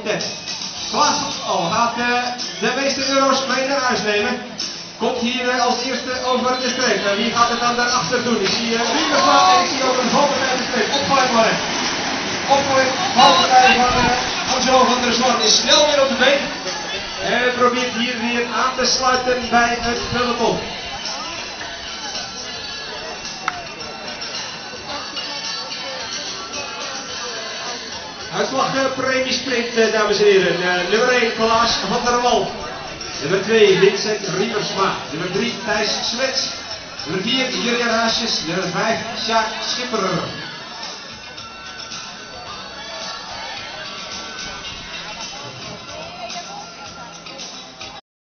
minuten. Klaas gaat de meeste euro's mee naar huis nemen. Komt hier als eerste over de streep. En wie gaat het dan daarachter doen? Ik zie Riemersma en ik zie ook een valpartij de streep. Opvallen. Valpartij van Angelo van der Zwan is snel weer op de been. En probeert hier weer aan te sluiten bij het peloton. Uitslag premiesprint, dames en heren. Nummer 1 Klaas van der Wal. Nummer 2 Vincent Riemersma. Nummer 3 Thijs Smets. Nummer 4 Julian Haasjes. Nummer 5 Sjaak Schipper.